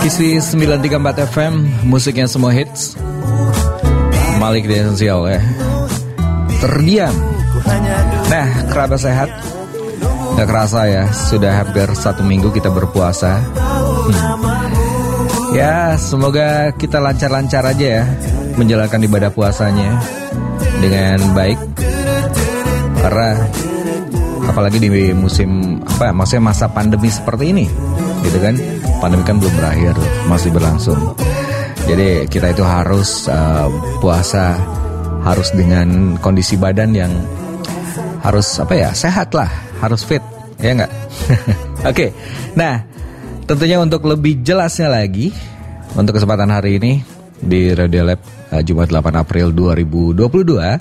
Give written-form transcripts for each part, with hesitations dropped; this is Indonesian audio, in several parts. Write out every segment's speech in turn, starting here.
Isi 934 FM, musiknya semua hits. Malik di Esensial ya. Terdiam. Nah, kerabat sehat. Gak kerasa ya, sudah hampir 1 minggu kita berpuasa. Ya, semoga kita lancar-lancar aja ya menjalankan ibadah puasanya dengan baik. Karena apalagi di musim maksudnya masa pandemi seperti ini, gitu kan? Pandemi kan belum berakhir, masih berlangsung. Jadi kita itu harus puasa harus dengan kondisi badan yang harus sehat lah, harus fit, ya nggak? Oke. Nah, tentunya untuk lebih jelasnya lagi, untuk kesempatan hari ini di Radio Lab Jumat 8 April 2022,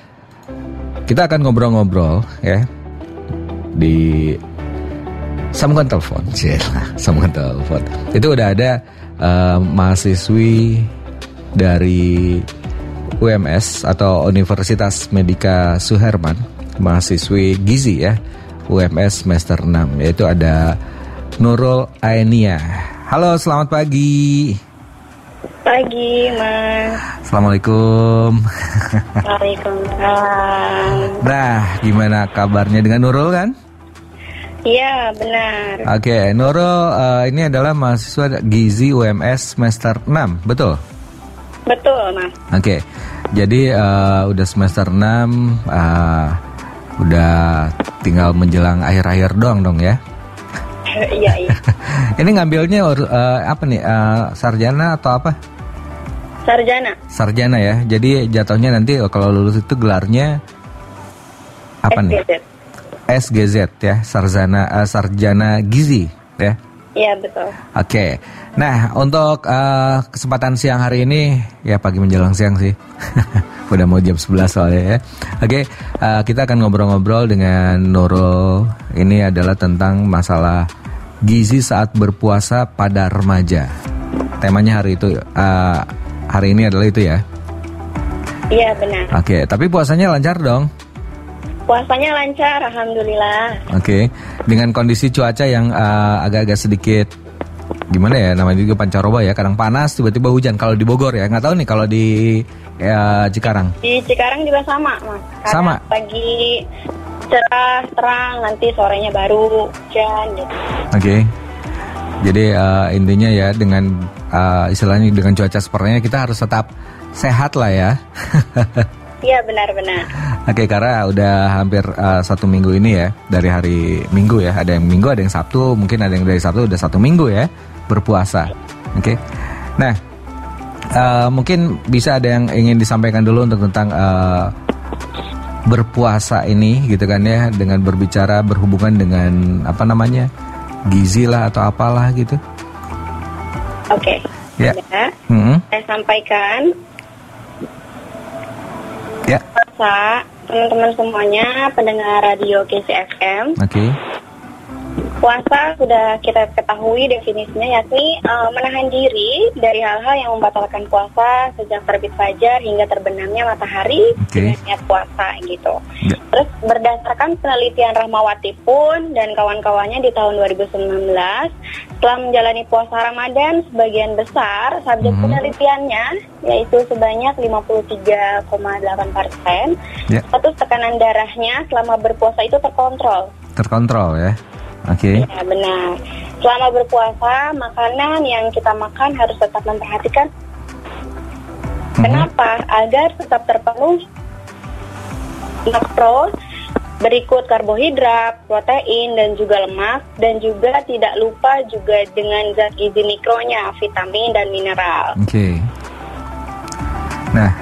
kita akan ngobrol-ngobrol ya di sambungan telepon. Sambungan telepon. Itu udah ada mahasiswi dari UMS atau Universitas Medika Suherman, mahasiswi gizi ya, UMS semester 6, yaitu ada Nurul Aenia. Halo, selamat pagi. Pagi, Mas. Assalamualaikum. Waalaikumsalam. Nah, gimana kabarnya dengan Nurul kan? Iya, benar. Oke, Nurul ini adalah mahasiswa gizi UMS semester 6, betul? Betul, Mas. Oke, jadi udah semester 6, udah tinggal menjelang akhir-akhir doang dong ya? Iya. Ini ngambilnya apa nih, sarjana atau apa? Sarjana ya, jadi jatuhnya nanti kalau lulus itu gelarnya apa SGZ. nih? SGZ ya, sarjana gizi ya. Iya, betul. Oke. Nah, untuk kesempatan siang hari ini ya, pagi menjelang siang sih. Udah mau jam 11 soalnya ya. Oke, kita akan ngobrol-ngobrol dengan Nurul. Ini adalah tentang masalah gizi saat berpuasa pada remaja. Temanya hari ini adalah itu ya. Iya, benar. Oke, tapi puasanya lancar dong? Puasanya lancar, alhamdulillah. Oke, dengan kondisi cuaca yang agak-agak sedikit gimana ya, namanya juga pancaroba ya, kadang panas tiba-tiba hujan. Kalau di Bogor ya, nggak tahu nih kalau di Cikarang. Di Cikarang juga sama, Mas. Sama. Pagi cerah, terang, nanti sorenya baru hujan gitu. Oke. Jadi intinya ya, dengan istilahnya dengan cuaca sepertinya kita harus tetap sehat lah ya. Iya, benar-benar. Oke, karena udah hampir 1 minggu ini ya, dari hari Minggu ya, ada yang Minggu, ada yang Sabtu, mungkin ada yang dari Sabtu udah 1 minggu ya berpuasa. Oke. Nah, mungkin bisa ada yang ingin disampaikan dulu untuk tentang berpuasa ini gitu kan ya, dengan berhubungan dengan gizi lah atau apalah gitu. Oke. Ya. Saya sampaikan. Ya. Puasa, teman-teman semuanya, pendengar radio KCFM. Oke. Puasa sudah kita ketahui definisinya, yakni menahan diri dari hal-hal yang membatalkan puasa sejak terbit fajar hingga terbenamnya matahari dengan niat puasa gitu. Ya. Terus berdasarkan penelitian Rahmawati pun dan kawan-kawannya di tahun 2019, setelah menjalani puasa Ramadan, sebagian besar subjek penelitiannya yaitu sebanyak 53,8%, status tekanan darahnya selama berpuasa itu terkontrol. Terkontrol ya. Oke. Ya, benar. Selama berpuasa, makanan yang kita makan harus tetap memperhatikan. Kenapa? Agar tetap terpenuhi makro, berikut karbohidrat, protein, dan juga lemak, dan juga tidak lupa juga dengan zat gizi mikronya, vitamin dan mineral. Oke. Nah,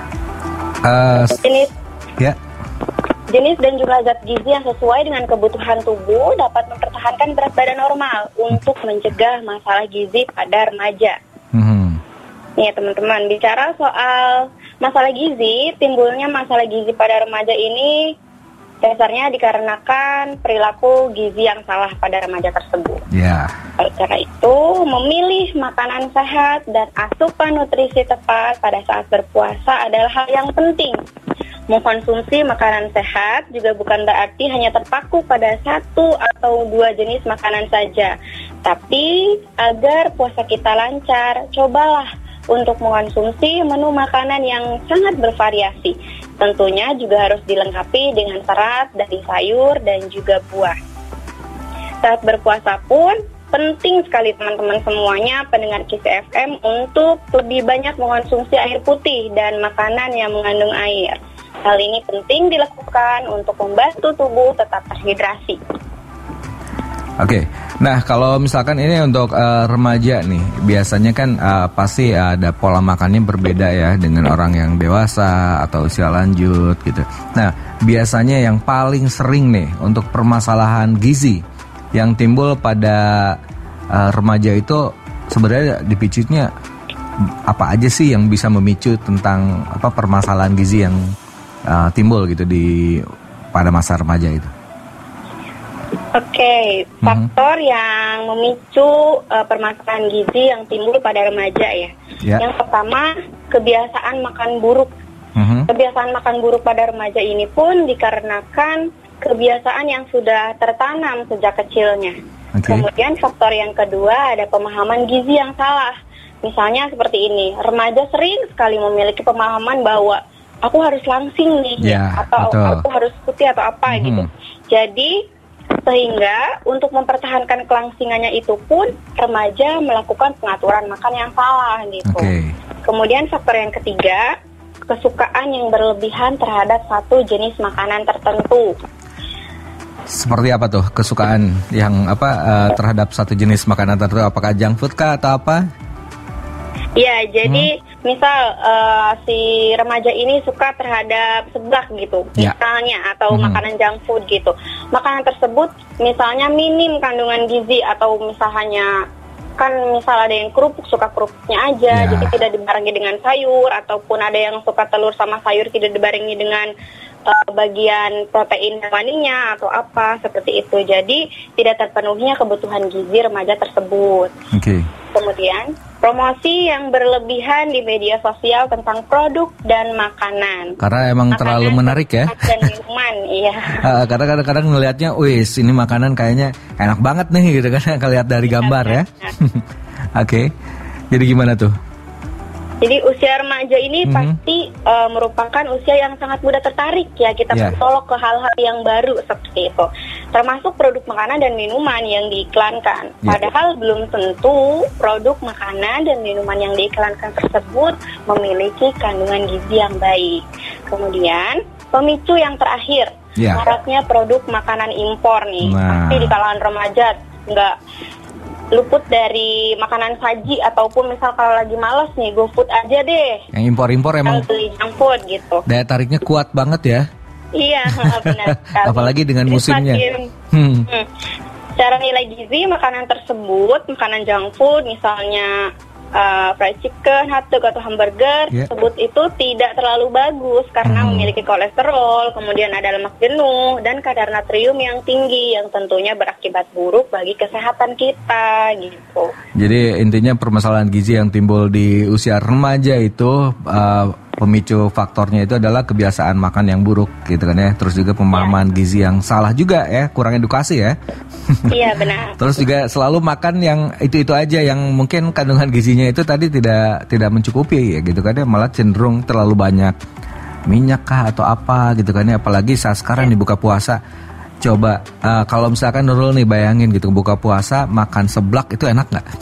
jenis dan jumlah zat gizi yang sesuai dengan kebutuhan tubuh dapat mempertahankan berat badan normal untuk mencegah masalah gizi pada remaja. Nih teman-teman, bicara soal masalah gizi, timbulnya masalah gizi pada remaja ini dasarnya dikarenakan perilaku gizi yang salah pada remaja tersebut. Oleh karena itu, memilih makanan sehat dan asupan nutrisi tepat pada saat berpuasa adalah hal yang penting. Mengkonsumsi makanan sehat juga bukan berarti hanya terpaku pada 1 atau 2 jenis makanan saja, Tapi agar puasa kita lancar, cobalah untuk mengonsumsi menu makanan yang sangat bervariasi. Tentunya juga harus dilengkapi dengan serat dari sayur dan juga buah. Saat berpuasa pun penting sekali teman-teman semuanya pendengar Kiss FM untuk lebih banyak mengonsumsi air putih dan makanan yang mengandung air. Hal ini penting dilakukan untuk membantu tubuh tetap terhidrasi. Oke, nah kalau misalkan ini untuk remaja nih, biasanya kan pasti ada pola makannya berbeda ya dengan orang yang dewasa atau usia lanjut gitu. Nah, biasanya yang paling sering nih untuk permasalahan gizi yang timbul pada remaja itu sebenarnya dipicunya apa aja sih yang bisa memicu tentang permasalahan gizi yang timbul gitu pada masa remaja itu? Oke, faktor yang memicu permasalahan gizi yang timbul pada remaja ya. Yang pertama, kebiasaan makan buruk. Kebiasaan makan buruk pada remaja ini pun dikarenakan kebiasaan yang sudah tertanam sejak kecilnya. Kemudian faktor yang kedua ada pemahaman gizi yang salah. Misalnya seperti ini, remaja sering sekali memiliki pemahaman bahwa aku harus langsing nih, atau aku harus putih atau apa gitu. Jadi sehingga untuk mempertahankan kelangsingannya itu pun remaja melakukan pengaturan makan yang salah gitu. Kemudian faktor yang ketiga, kesukaan yang berlebihan terhadap satu jenis makanan tertentu. Seperti apa tuh kesukaan yang terhadap satu jenis makanan tertentu? Apakah junk food kah atau apa? Ya, jadi misal si remaja ini suka terhadap seblak gitu, misalnya, atau makanan junk food gitu. Makanan tersebut misalnya minim kandungan gizi atau misalnya kan misal ada yang kerupuk suka kerupuknya aja, jadi tidak dibarengi dengan sayur, ataupun ada yang suka telur sama sayur tidak dibarengi dengan bagian protein hewaninya atau apa seperti itu. Jadi tidak terpenuhinya kebutuhan gizi remaja tersebut. Kemudian promosi yang berlebihan di media sosial tentang produk dan makanan. Karena emang terlalu menarik ya. Dan minuman, iya. Karena kadang-kadang ngelihatnya, wis ini makanan kayaknya enak banget nih gitu kan, kalau lihat dari gambar ya. Jadi gimana tuh? Jadi usia remaja ini pasti merupakan usia yang sangat mudah tertarik ya, kita bertolak ke hal-hal yang baru seperti itu. Termasuk produk makanan dan minuman yang diiklankan. Padahal belum tentu produk makanan dan minuman yang diiklankan tersebut memiliki kandungan gizi yang baik. Kemudian pemicu yang terakhir, maraknya produk makanan impor nih. Pasti di kalangan remaja nggak luput dari makanan saji, ataupun misal kalau lagi malas nih, GoFood aja deh. Yang impor-impor emang beli junk food gitu. Daya tariknya kuat banget ya. Iya, benar. Apalagi dengan musimnya. Secara nilai gizi makanan tersebut, makanan junk food misalnya fried chicken, hotdog atau hamburger tersebut itu tidak terlalu bagus karena memiliki kolesterol, kemudian ada lemak jenuh dan kadar natrium yang tinggi yang tentunya berakibat buruk bagi kesehatan kita gitu. Jadi intinya permasalahan gizi yang timbul di usia remaja itu pemicu faktornya itu adalah kebiasaan makan yang buruk gitu kan ya. Terus juga pemahaman gizi yang salah juga ya, kurang edukasi ya. Iya benar. Terus juga selalu makan yang itu aja yang mungkin kandungan gizinya itu tadi tidak mencukupi ya gitu kan ya, malah cenderung terlalu banyak minyak kah atau apa gitu kan ya. Apalagi saat sekarang dibuka puasa. Coba kalau misalkan Nurul nih bayangin gitu buka puasa makan seblak itu enak nggak?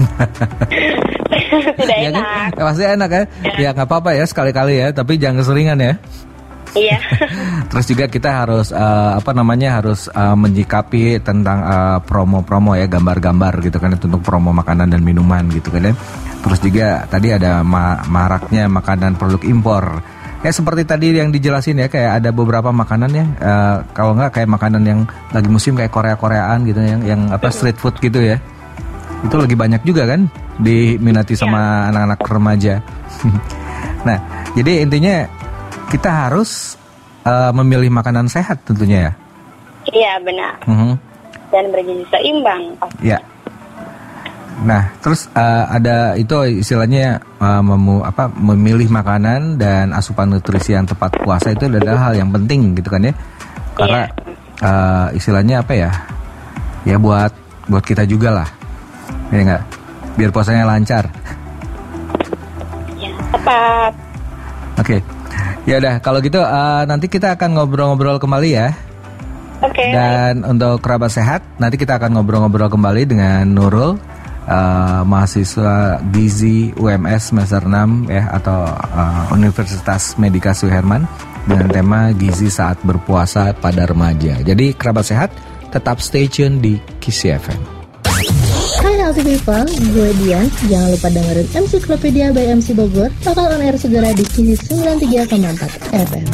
Tidak ya enak. Kan? Pasti enak ya. Ya nggak apa-apa ya sekali-kali ya, tapi jangan keseringan ya. Iya. Terus juga kita harus harus menyikapi tentang promo-promo ya, gambar-gambar gitu kan untuk promo makanan dan minuman gitu kan ya. Terus juga tadi ada maraknya makanan produk impor. Ya seperti tadi yang dijelasin ya, kayak ada beberapa makanan ya, kalau nggak kayak makanan yang lagi musim kayak Korea-Koreaan gitu yang street food gitu ya. Itu lagi banyak juga kan diminati sama anak-anak remaja. Nah, jadi intinya kita harus memilih makanan sehat tentunya ya. Iya benar. Dan bergizi seimbang. Iya. Nah, terus ada itu istilahnya memilih makanan dan asupan nutrisi yang tepat puasa itu adalah hal yang penting gitu kan ya. Karena istilahnya apa ya? Ya buat kita juga lah Ya nggak? Biar puasanya lancar. Ya, tepat. Oke. Ya udah, kalau gitu nanti kita akan ngobrol-ngobrol kembali ya. Oke. Dan untuk kerabat sehat, nanti kita akan ngobrol-ngobrol kembali dengan Nurul, mahasiswa gizi UMS semester 6 ya, atau Universitas Medika Suherman, dengan tema gizi saat berpuasa pada remaja. Jadi kerabat sehat, tetap stay tune di Kisi FM. Hai healthy people, gue Dian. Jangan lupa dengerin Encyclopedia by MC Bogor, bakal on air segera di Kisi 93,4 FM.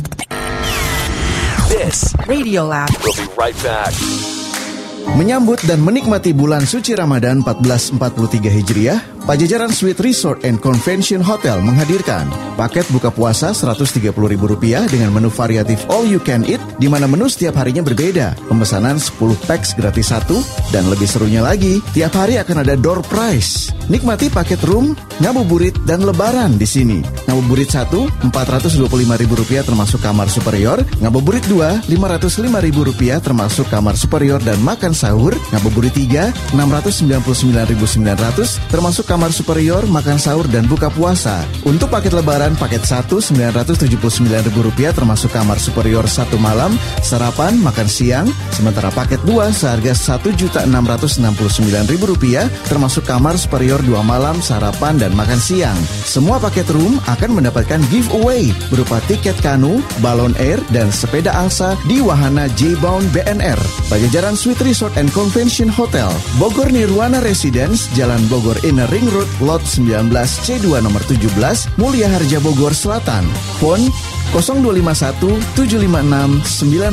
This Radio Lab. We'll be right back. Menyambut dan menikmati bulan suci Ramadan 1443 Hijriah, Pajajaran Suite Resort and Convention Hotel menghadirkan paket buka puasa Rp130.000 dengan menu variatif all you can eat, di mana menu setiap harinya berbeda. Pemesanan 10 packs gratis 1, dan lebih serunya lagi, tiap hari akan ada door prize. Nikmati paket room, ngabuburit, dan lebaran di sini. Ngabuburit 1, Rp425.000 termasuk kamar superior. Ngabuburit 2, Rp505.000 termasuk kamar superior dan makan sahur. Ngabuburit 3, Rp699.900 termasuk kamar superior, makan sahur, dan buka puasa. Untuk paket lebaran, paket 1, Rp979.000 termasuk kamar superior 1 malam, sarapan, makan siang. Sementara paket 2 seharga Rp1.669.000 termasuk kamar superior 2 malam, sarapan, dan makan siang. Semua paket room akan mendapatkan giveaway berupa tiket kanu, balon air, dan sepeda angsa di wahana J-Bound BNR. Pajajaran Suite Resort and Convention Hotel, Bogor Nirwana Residence, Jalan Bogor Inner Ring Road, Lot 19 C2 nomor 17, Mulia Harja Bogor Selatan. Phone 0251 756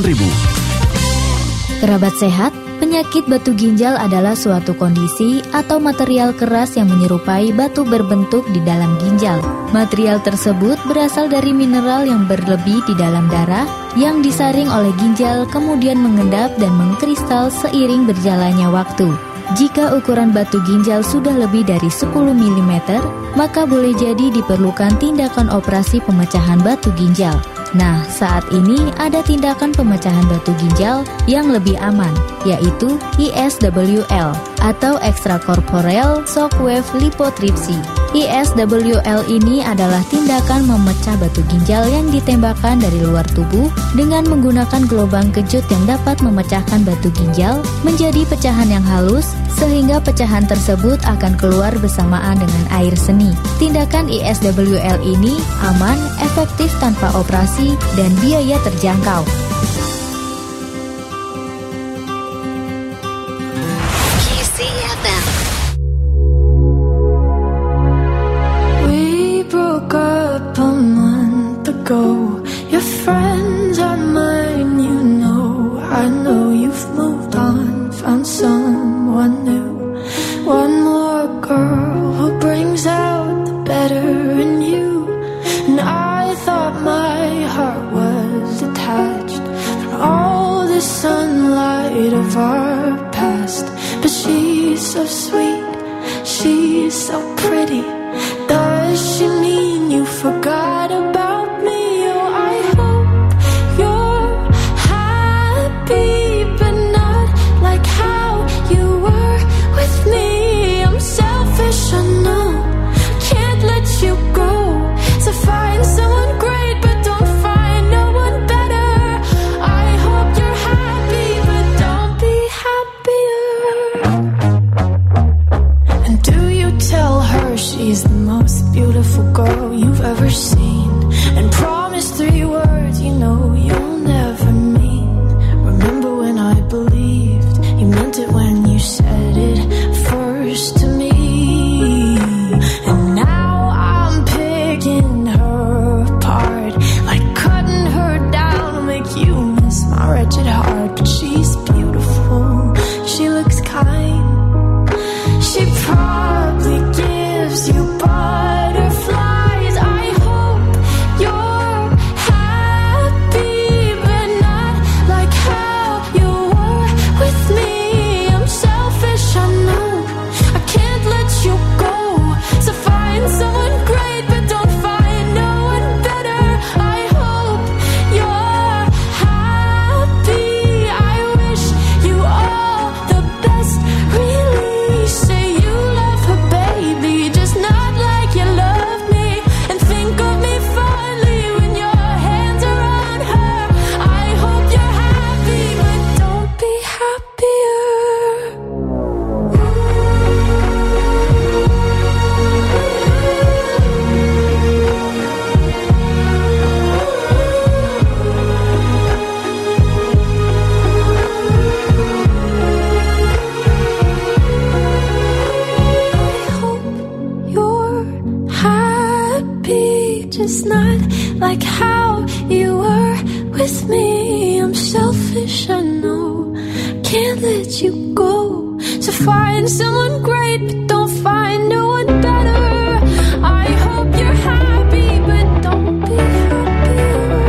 9000. Kerabat sehat, penyakit batu ginjal adalah suatu kondisi atau material keras yang menyerupai batu berbentuk di dalam ginjal. Material tersebut berasal dari mineral yang berlebih di dalam darah yang disaring oleh ginjal kemudian mengendap dan mengkristal seiring berjalannya waktu. Jika ukuran batu ginjal sudah lebih dari 10 mm, maka boleh jadi diperlukan tindakan operasi pemecahan batu ginjal. Nah, saat ini ada tindakan pemecahan batu ginjal yang lebih aman, yaitu ISWL atau Extracorporeal Shockwave Lithotripsy. ISWL ini adalah tindakan memecah batu ginjal yang ditembakkan dari luar tubuh dengan menggunakan gelombang kejut yang dapat memecahkan batu ginjal menjadi pecahan yang halus, sehingga pecahan tersebut akan keluar bersamaan dengan air seni. Tindakan ISWL ini aman, efektif tanpa operasi, dan biaya terjangkau. We broke up a month ago. Your friends are mine, you know. I know you've moved on, found someone new. One more girl who brings out the better in you. And I thought my heart was detached from all the sunlight of our past. But she's so sweet, she's so pretty. Does she mean you forgot about me? Oh, I hope you're happy, but not like how you were with me. I'm selfish, I know, can't let you go. So find someone great, but don't find no one better. I hope you're happy, but don't be happier. And do you tell her she's the most beautiful girl you've ever seen? like how you were with me. I'm selfish, I know, can't let you go. So find someone great, but don't find no one better. I hope you're happy, but don't be happier.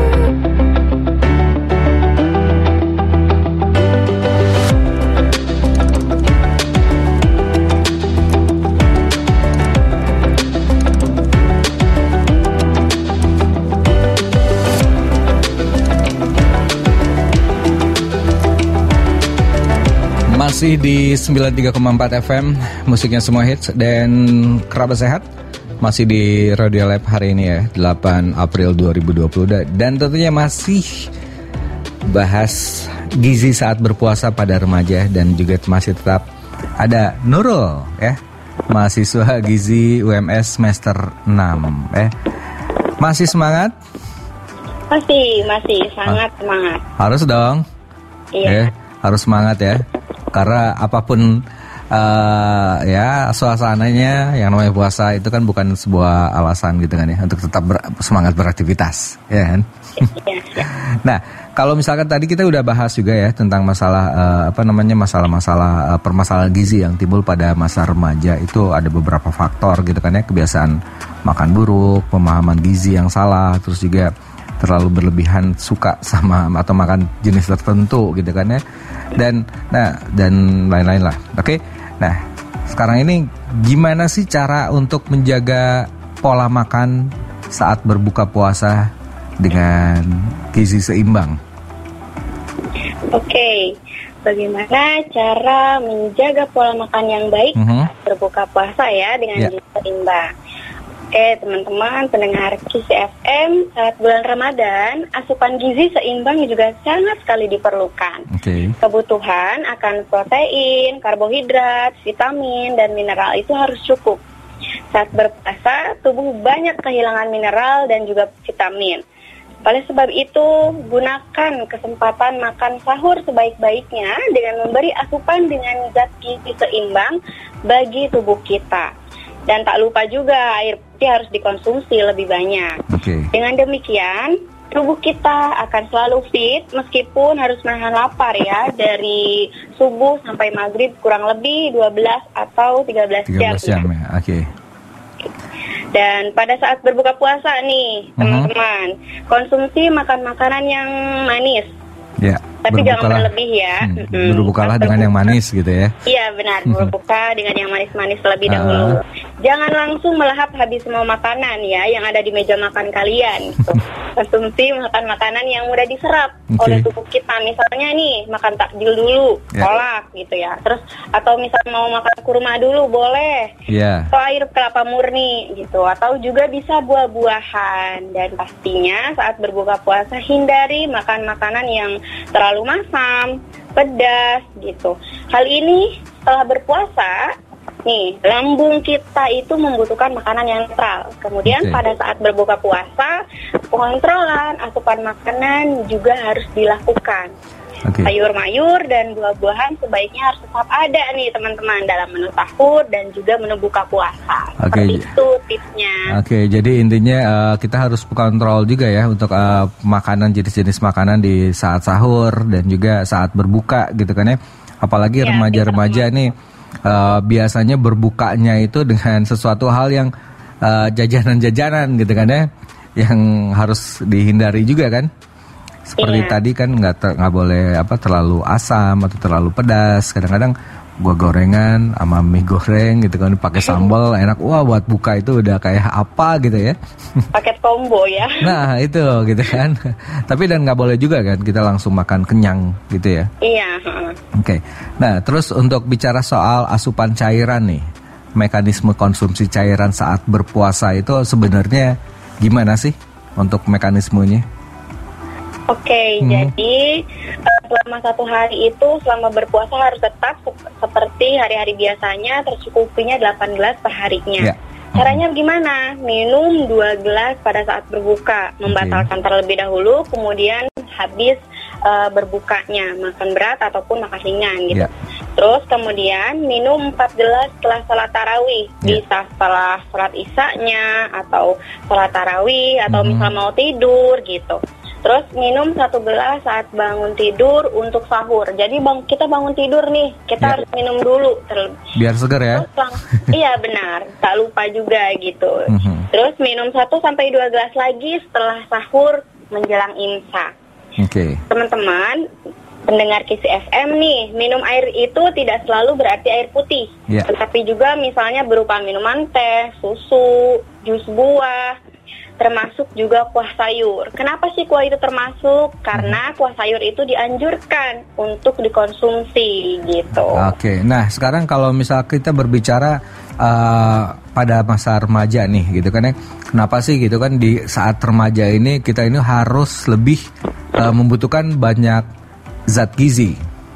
Masih di 93,4 FM, musiknya semua hits dan kerabat sehat. Masih di Radio Lab hari ini ya, 8 April 2020. Dan tentunya masih bahas gizi saat berpuasa pada remaja. Dan juga masih tetap ada Nurul ya, mahasiswa gizi UMS semester 6 Masih semangat? Masih sangat semangat. Harus dong. Iya. Harus semangat ya. Karena apapun ya suasananya, yang namanya puasa itu kan bukan sebuah alasan gitu kan ya, untuk tetap semangat beraktivitas, ya kan? Nah, kalau misalkan tadi kita udah bahas juga ya tentang masalah masalah-masalah permasalahan gizi yang timbul pada masa remaja, itu ada beberapa faktor gitu kan ya, kebiasaan makan buruk, pemahaman gizi yang salah, terus juga terlalu berlebihan suka sama atau makan jenis tertentu gitu kan ya, dan lain-lain lah. Oke. Nah, sekarang ini gimana sih cara untuk menjaga pola makan saat berbuka puasa dengan gizi seimbang? Oke. Bagaimana cara menjaga pola makan yang baik saat berbuka puasa ya dengan gizi seimbang? Oke, teman-teman pendengar KISI FM, saat bulan Ramadan, asupan gizi seimbang juga sangat sekali diperlukan. Kebutuhan akan protein, karbohidrat, vitamin, dan mineral itu harus cukup. Saat berpuasa, tubuh banyak kehilangan mineral dan juga vitamin. Oleh sebab itu, gunakan kesempatan makan sahur sebaik-baiknya dengan memberi asupan dengan zat gizi seimbang bagi tubuh kita. Dan tak lupa juga air putih harus dikonsumsi lebih banyak. Dengan demikian, tubuh kita akan selalu fit meskipun harus menahan lapar ya, dari subuh sampai maghrib kurang lebih 12 atau 13 jam. Ya. Dan pada saat berbuka puasa nih, teman-teman, konsumsi makan makanan yang manis. Ya, tapi jangan berlebih ya. Berbukalah dengan yang manis gitu ya. Iya benar, berbuka dengan yang manis-manis terlebih dahulu. Jangan langsung melahap habis semua makanan ya yang ada di meja makan kalian gitu. Konsumsi makan makanan yang mudah diserap oleh tubuh kita. Misalnya nih, makan takjil dulu, kolak gitu ya. Terus atau misalnya mau makan kurma dulu boleh. Atau air kelapa murni gitu. Atau juga bisa buah-buahan. Dan pastinya saat berbuka puasa hindari makan makanan yang terlalu masam, pedas gitu. Hal ini setelah berpuasa, nih, lambung kita itu membutuhkan makanan yang netral. Kemudian pada saat berbuka puasa, pengontrolan asupan makanan juga harus dilakukan. Sayur mayur dan buah-buahan sebaiknya harus tetap ada nih teman-teman dalam menu sahur dan juga menu buka puasa. Seperti itu tipsnya. Jadi intinya kita harus kontrol juga ya untuk makanan, jenis-jenis makanan di saat sahur dan juga saat berbuka gitu kan ya. Apalagi remaja-remaja nih biasanya berbukanya itu dengan sesuatu hal yang jajanan-jajanan gitu kan ya, yang harus dihindari juga kan. Seperti tadi kan nggak boleh terlalu asam atau terlalu pedas. Kadang-kadang gua gorengan sama mie goreng gitu kan pakai sambal enak. Wah, buat buka itu udah kayak apa gitu ya. Paket combo ya. Nah itu gitu kan. Tapi dan nggak boleh juga kan kita langsung makan kenyang gitu ya. Iya. Nah terus untuk bicara soal asupan cairan nih, mekanisme konsumsi cairan saat berpuasa itu sebenarnya gimana sih untuk mekanismenya? Jadi selama satu hari itu selama berpuasa harus tetap seperti hari-hari biasanya, tercukupinya 8 gelas per harinya. Caranya gimana? Minum 2 gelas pada saat berbuka, membatalkan terlebih dahulu, kemudian habis berbukanya, makan berat ataupun makan ringan gitu. Terus kemudian minum 4 gelas setelah salat tarawih, bisa setelah salat isya-nya atau salat tarawih atau misal mau tidur gitu. Terus minum 1 gelas saat bangun tidur untuk sahur. Jadi kita bangun tidur nih, kita harus minum dulu. Biar segar ya? Iya benar, tak lupa juga gitu. Terus minum 1-2 gelas lagi setelah sahur menjelang imsak. Teman-teman pendengar Kisi FM nih, minum air itu tidak selalu berarti air putih, tetapi juga misalnya berupa minuman teh, susu, jus buah, termasuk juga kuah sayur. Kenapa sih kuah itu termasuk? Karena kuah sayur itu dianjurkan untuk dikonsumsi gitu. Nah sekarang kalau misal kita berbicara pada masa remaja nih gitu kan ya, kenapa sih gitu kan di saat remaja ini kita ini harus lebih membutuhkan banyak zat gizi?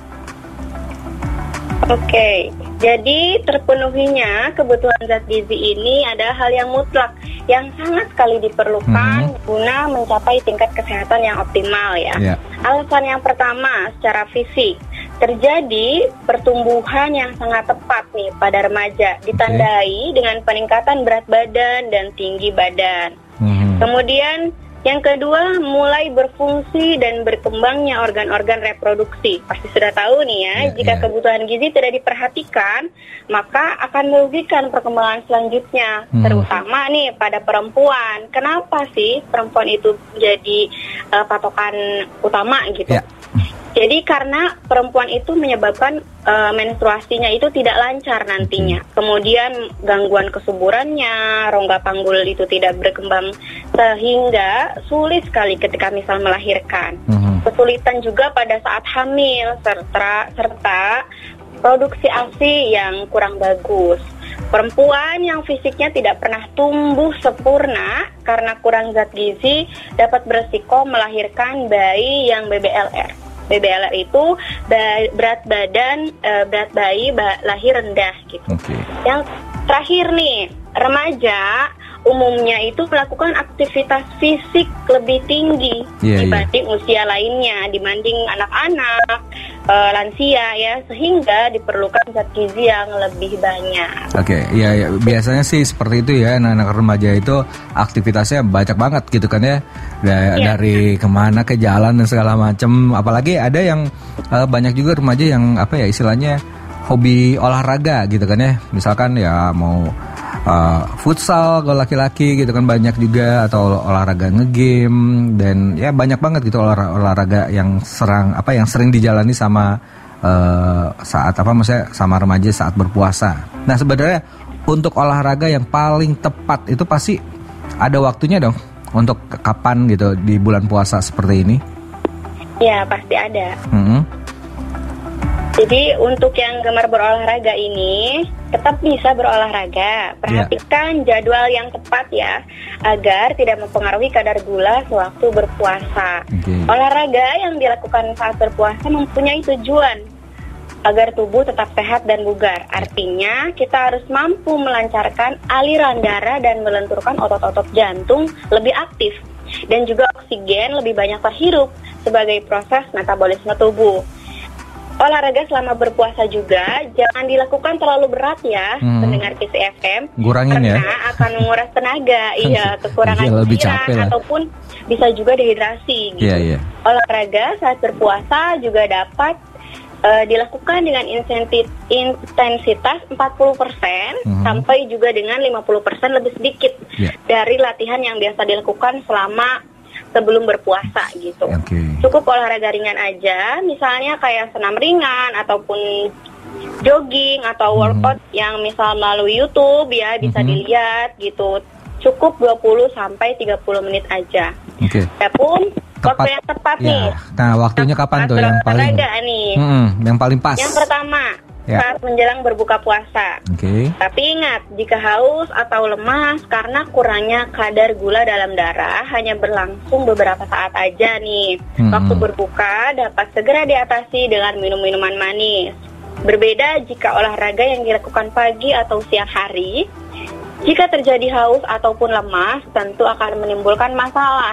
Jadi terpenuhinya kebutuhan zat gizi ini adalah hal yang mutlak yang sangat sekali diperlukan guna mencapai tingkat kesehatan yang optimal ya. Alasan yang pertama secara fisik, terjadi pertumbuhan yang sangat tepat nih pada remaja, ditandai dengan peningkatan berat badan dan tinggi badan. Kemudian yang kedua, mulai berfungsi dan berkembangnya organ-organ reproduksi. Pasti sudah tahu nih ya, jika kebutuhan gizi tidak diperhatikan, maka akan merugikan perkembangan selanjutnya, terutama nih pada perempuan. Kenapa sih perempuan itu jadi patokan utama gitu? Jadi karena perempuan itu menyebabkan menstruasinya itu tidak lancar nantinya. Kemudian gangguan kesuburannya, rongga panggul itu tidak berkembang sehingga sulit sekali ketika misal melahirkan. Kesulitan juga pada saat hamil serta produksi ASI yang kurang bagus. Perempuan yang fisiknya tidak pernah tumbuh sempurna karena kurang zat gizi dapat beresiko melahirkan bayi yang BBLR. BBLR itu berat bayi lahir rendah gitu. Yang terakhir nih, remaja umumnya itu melakukan aktivitas fisik lebih tinggi dibanding usia lainnya, dibanding anak-anak, lansia ya, sehingga diperlukan zat gizi yang lebih banyak. Biasanya sih seperti itu ya, anak-anak remaja itu aktivitasnya banyak banget gitu kan ya. Dari kemana ke jalan dan segala macam. Apalagi ada yang banyak juga remaja yang istilahnya hobi olahraga gitu kan ya. Misalkan ya mau futsal kalau laki-laki gitu kan banyak juga, atau olahraga ngegame, dan ya banyak banget gitu olahraga yang sering dijalani sama sama remaja saat berpuasa. Nah sebenarnya untuk olahraga yang paling tepat itu pasti ada waktunya dong. Untuk kapan gitu di bulan puasa seperti ini? Ya pasti ada. Jadi untuk yang gemar berolahraga ini tetap bisa berolahraga. Perhatikan jadwal yang tepat ya, agar tidak mempengaruhi kadar gula sewaktu berpuasa. Olahraga yang dilakukan saat berpuasa mempunyai tujuan agar tubuh tetap sehat dan bugar. Artinya kita harus mampu melancarkan aliran darah dan melenturkan otot-otot jantung lebih aktif, dan juga oksigen lebih banyak terhirup sebagai proses metabolisme tubuh. Olahraga selama berpuasa juga jangan dilakukan terlalu berat ya, pendengar Kisi FM, karena akan menguras tenaga, kekurangan cairan ataupun bisa juga dehidrasi gitu. Olahraga saat berpuasa juga dapat dilakukan dengan intensitas 40% sampai juga dengan 50% lebih sedikit dari latihan yang biasa dilakukan selama sebelum berpuasa gitu. Cukup olahraga ringan aja, misalnya kayak senam ringan ataupun jogging atau workout yang misal melalui YouTube ya, bisa dilihat gitu. Cukup 20 sampai 30 menit aja. Adapun waktu yang tepat nih. Nah, waktunya kapan tuh yang paling yang paling pas? Yang pertama, saat menjelang berbuka puasa. Tapi ingat, jika haus atau lemas karena kurangnya kadar gula dalam darah hanya berlangsung beberapa saat aja nih. Waktu berbuka dapat segera diatasi dengan minum minuman manis. Berbeda jika olahraga yang dilakukan pagi atau siang hari. Jika terjadi haus ataupun lemas, tentu akan menimbulkan masalah nih.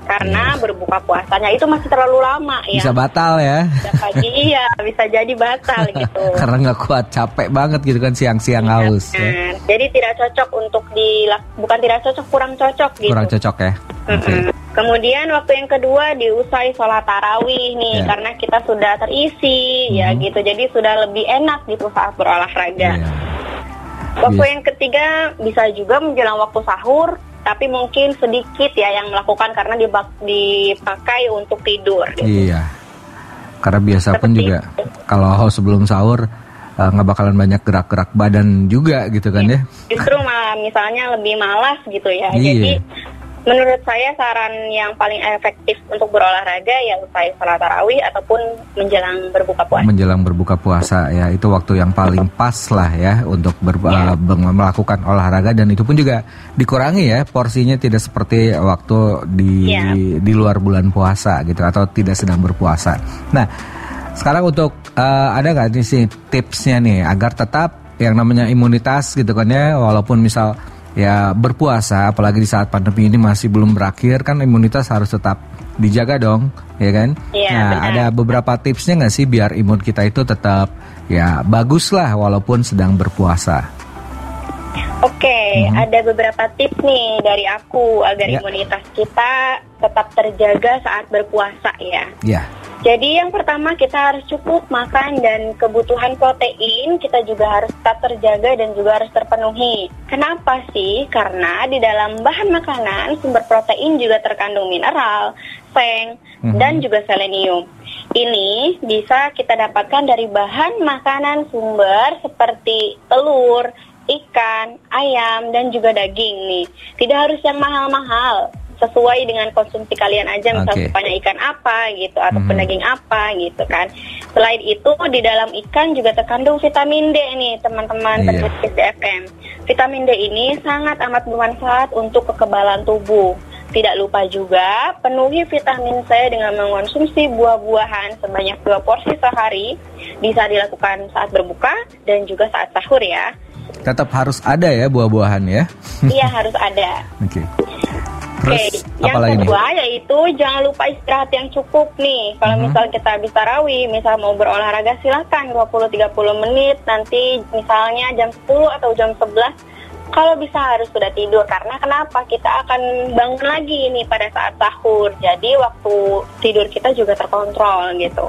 karena berbuka puasanya itu masih terlalu lama ya. Bisa batal ya. Pagi iya, bisa jadi batal gitu. Karena nggak kuat, capek banget gitu kan siang-siang haus. Ya. Jadi tidak cocok untuk bukan tidak cocok, kurang cocok gitu. Kurang cocok ya. Okay. Kemudian waktu yang kedua diusai sholat tarawih nih, karena kita sudah terisi ya gitu. Jadi sudah lebih enak gitu saat berolahraga. Waktu yang ketiga bisa juga menjelang waktu sahur, tapi mungkin sedikit ya yang melakukan karena dipakai untuk tidur gitu. Iya. Karena biasa pun juga kalau sebelum sahur nggak bakalan banyak gerak-gerak badan juga gitu kan ya. Justru malah misalnya lebih malas gitu ya. Jadi menurut saya saran yang paling efektif untuk berolahraga ya usai sholat tarawih ataupun menjelang berbuka puasa. Menjelang berbuka puasa ya, itu waktu yang paling pas lah ya untuk melakukan olahraga, dan itu pun juga dikurangi ya porsinya, tidak seperti waktu di luar bulan puasa gitu atau tidak sedang berpuasa. Nah, sekarang untuk ada nggak nih sih tipsnya nih agar tetap yang namanya imunitas gitu kan ya, walaupun misal ya berpuasa, apalagi di saat pandemi ini masih belum berakhir kan, imunitas harus tetap dijaga dong, ya kan? Nah, benar. Ada beberapa tipsnya nggak sih biar imun kita itu tetap ya bagus lah walaupun sedang berpuasa? Oke, ada beberapa tips nih dari aku agar imunitas kita tetap terjaga saat berpuasa ya. Jadi yang pertama kita harus cukup makan, dan kebutuhan protein kita juga harus tetap terjaga dan juga harus terpenuhi. Kenapa sih? Karena di dalam bahan makanan sumber protein juga terkandung mineral, seng, dan juga selenium. Ini bisa kita dapatkan dari bahan makanan sumber seperti telur, ikan, ayam, dan juga daging nih. Tidak harus yang mahal-mahal, sesuai dengan konsumsi kalian aja, misalnya sukanya ikan apa gitu atau daging apa gitu kan. Selain itu di dalam ikan juga terkandung vitamin D nih teman-teman pendengar FM. Vitamin D ini sangat amat bermanfaat untuk kekebalan tubuh. Tidak lupa juga penuhi vitamin C dengan mengonsumsi buah-buahan sebanyak 2 porsi sehari. Bisa dilakukan saat berbuka dan juga saat sahur ya. Tetap harus ada ya buah-buahan ya. Iya, harus ada. Terus, yang kedua yaitu jangan lupa istirahat yang cukup nih. Kalau misal kita habis tarawih, misal mau berolahraga silakan 20-30 menit. Nanti misalnya jam 10 atau jam 11, kalau bisa harus sudah tidur. Karena kenapa? Kita akan bangun lagi nih pada saat sahur. Jadi waktu tidur kita juga terkontrol gitu.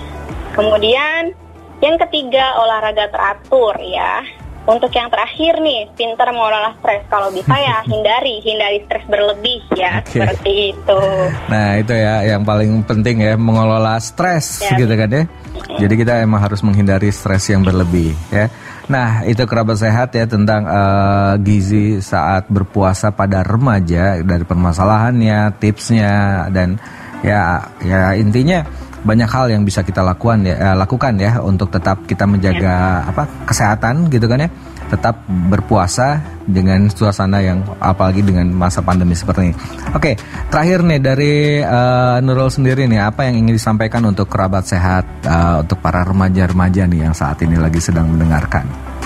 Kemudian yang ketiga, olahraga teratur ya. Untuk yang terakhir nih, pintar mengelola stres. Kalau bisa ya hindari stres berlebih ya, seperti itu. Nah itu ya yang paling penting ya, mengelola stres gitu kan ya. Jadi kita emang harus menghindari stres yang berlebih ya. Nah itu kerabat sehat ya tentang gizi saat berpuasa pada remaja, dari permasalahannya, tipsnya, dan ya intinya banyak hal yang bisa kita lakukan ya untuk tetap kita menjaga kesehatan gitu kan ya, tetap berpuasa dengan suasana yang apalagi dengan masa pandemi seperti ini. Oke, terakhir nih dari Nurul sendiri nih, apa yang ingin disampaikan untuk kerabat sehat, untuk para remaja-remaja nih yang saat ini lagi sedang mendengarkan?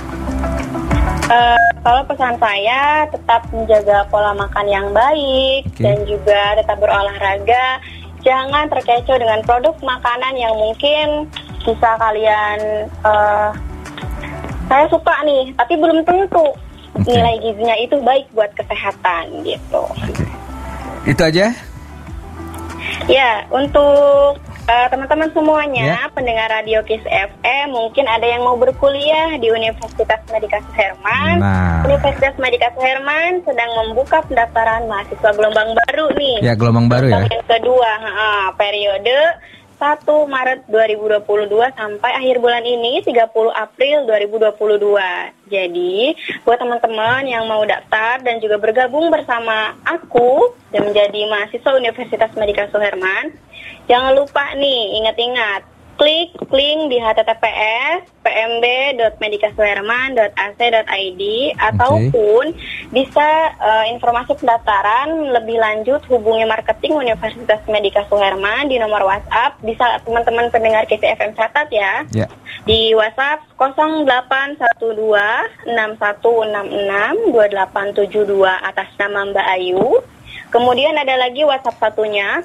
Kalau pesan saya tetap menjaga pola makan yang baik dan juga tetap berolahraga. Jangan terkecoh dengan produk makanan yang mungkin bisa kalian saya suka nih, tapi belum tentu nilai gizinya itu baik buat kesehatan gitu. Itu aja? Ya, untuk teman-teman semuanya, pendengar Radio Kiss FM, mungkin ada yang mau berkuliah di Universitas Madikasih Herman. Universitas Madikasih Herman sedang membuka pendaftaran mahasiswa gelombang baru nih. Ya, gelombang baru ya. Yang kedua, periode 1 Maret 2022 sampai akhir bulan ini 30 April 2022. Jadi, buat teman-teman yang mau daftar dan juga bergabung bersama aku dan menjadi mahasiswa Universitas Madikasih Herman, jangan lupa nih, ingat-ingat, klik link di https pmb.medikasuherman.ac.id ataupun bisa informasi pendaftaran lebih lanjut hubungi marketing Universitas Madikasih Herman di nomor WhatsApp. Bisa teman-teman pendengar KCFM catat ya. Di WhatsApp 0812 6166 2872 atas nama Mbak Ayu. Kemudian ada lagi WhatsApp satunya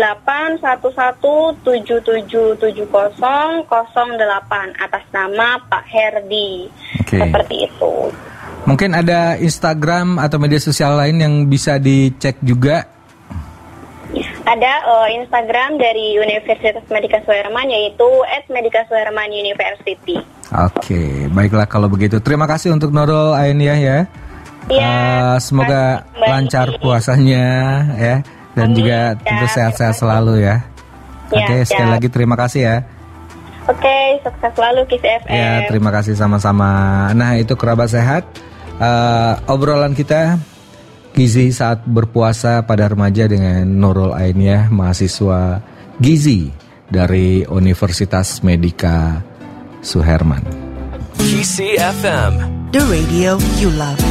0811777008 atas nama Pak Herdi. Seperti itu. Mungkin ada Instagram atau media sosial lain yang bisa dicek juga? Ada Instagram dari Universitas Medika Suherman, yaitu @medikasuhermanuniversity. Oke, baiklah kalau begitu. Terima kasih untuk Nurul Ainiah ya. Ya, semoga lancar puasanya ya, dan juga tentu sehat-sehat selalu ya. Oke, sekali lagi terima kasih ya. Oke, sukses selalu Kiss FM. Ya, terima kasih sama-sama. Nah, itu Kerabat Sehat. Obrolan kita gizi saat berpuasa pada remaja dengan Nurul Ainiah, mahasiswa gizi dari Universitas Medika Suherman. Kiss FM, the radio you love.